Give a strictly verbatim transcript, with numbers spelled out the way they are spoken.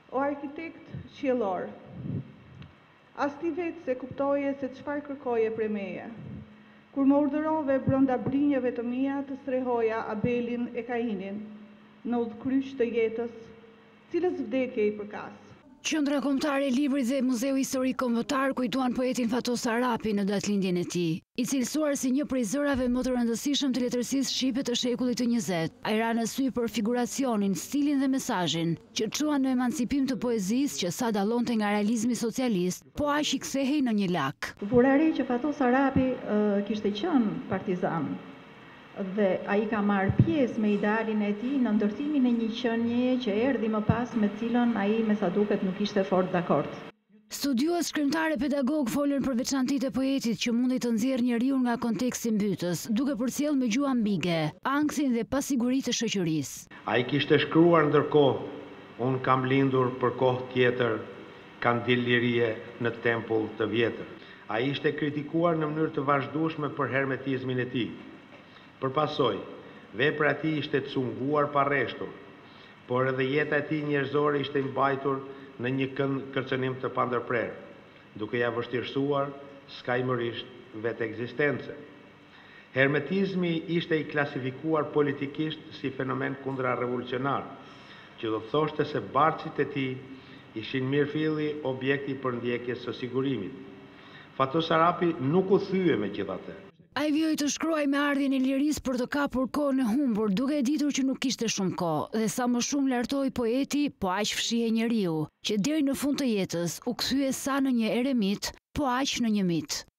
O arkitekt qiellor, as ti vetë se kuptoje se çfarë kërkoje prej meje. Kur më urdhërove brenda brinjave të mia të strehoja Abelin e Kainin në udhkryq të jetës, cilës vdekje i përkas. Qendra Kombëtare e Librit dhe Muzeu Historik Kombëtar kujtuan poetin Fatos Arapi në datëlindjen e tij, i cilësuar si një prej zërave më të rëndësishëm të letërsisë shqipe të shekullit të njëzet. Ai ra në sy për figuracionin, stilin dhe mesazhin që çuan në emancipim të poezisë që sa dallonte nga realizmi socialist, po aq i kthehej në një lak. Burari që Fatos Arapi uh, kishte qenë partizan dhe ai ka marrë pjesë me idealin e tij në ndërtimin e një qenie që erdhi më pas me cilën ai me sa duket nuk ishte fort dakord. Studiues, shkrimtarë e pedagog folën për veçantitë e poetit që mundi të nxjerrë njeriu nga konteksti mbytës, duke përcjellë me gjuhë ambige, anksin dhe pasiguritë të shoqërisë. Ai kishte shkruar ndërkohë, unë kam lindur për kohë tjetër, kandil lirie në tempull të vjetër. Ai ishte kritikuar në mënyrë të vazhdueshme për hermetizmin e tij. Për pasoj, vepra e tij ishte cunguar pa rreshtur, por edhe jeta e tij njerëzore ishte mbajtur në një kënd kërcënim të pandërprer, duke ja vështirësuar skajmërisht vetë ekzistencën. Hermetizmi ishte i klasifikuar politikisht si fenomen kundra revolucionar, që do të thoshte se barçit e tij ishin mirëfilli objekti për ndjekjes së sigurimit. Fatos Arapi nuk u thye megjithatë. Ai vjoj të shkruaj me ardhjen e lirisë për të kapur kohën e humbur, duke e ditur që nuk kishte shumë kohë, dhe sa më shumë lartoi poeti, po aq fshihej njeriu, që deri në fund të jetës u kthye sa në një eremit, po aq në një mit.